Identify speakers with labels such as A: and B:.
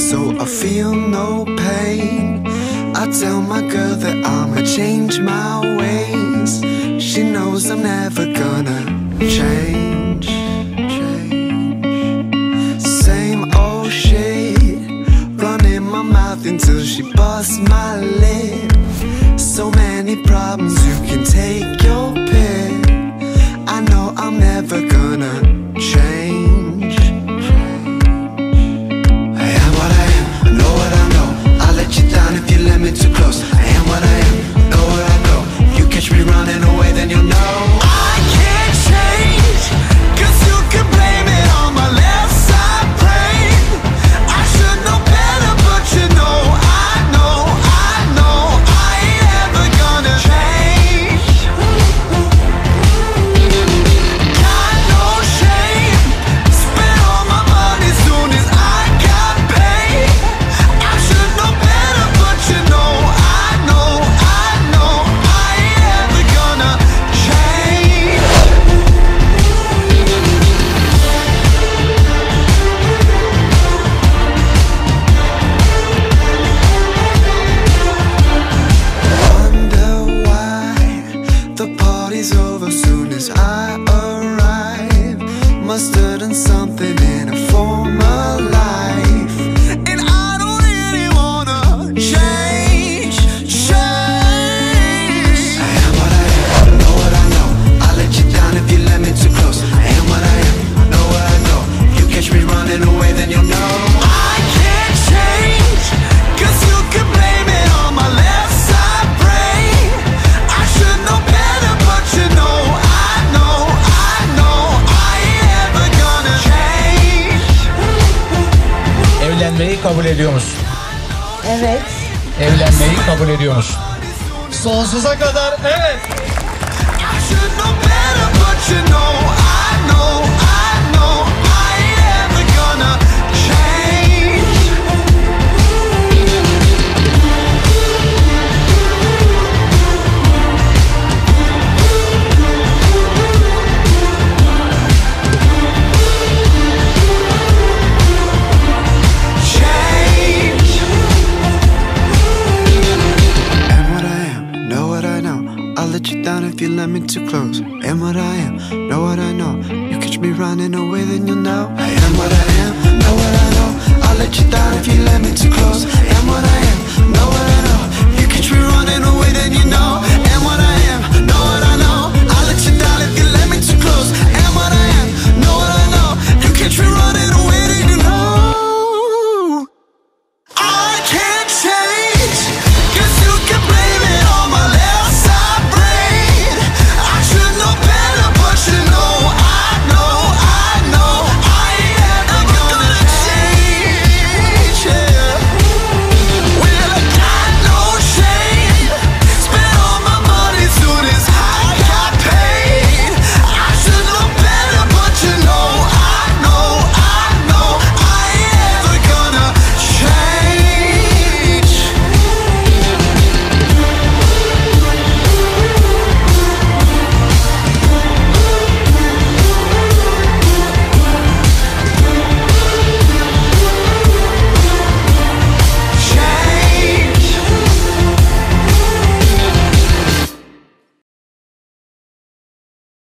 A: so I feel no pain. I tell my girl that I'ma change my ways. She knows I'm never gonna change. Same old shit, running my mouth until she busts my lip. So many problems, you can take your pick. I know I'm never gonna change. I am what I am, I know what I know. I'll let you down if you let me too close. I am what I am, know where I go. If you catch me running away, then you'll know I can't change, 'cause you can blame it on my left side brain. I should know better, but you know I know I ain't ever gonna change. Got no shame, spent all my money soon as I got paid. I should know better, but you know I ain't ever gonna change. Wonder why the party's over soon as I arrive. Must have done something in a former life, and I don't really wanna change. I am what I am, know what I know. I'll let you down if you let me too close. I am what I am, know what I know. If you catch me running away, then you'll know I can't change, 'cause you can blame it on my left side brain. I should know better, but you know I ain't ever gonna change.
B: Evlenmeyi kabul ediyor musun?
C: Evet.
B: Evlenmeyi kabul ediyor musun? Sonsuza kadar evet.
A: I should know better, but you know I ain't ever gonna change. Change. Am what I am, know what I know. I'll let you down if you let me too close. Am what I am, know what I know. You catch me running away, then you'll know I am what I am, know what I know. I'll let you down if you let me too close. Am what I am, know what I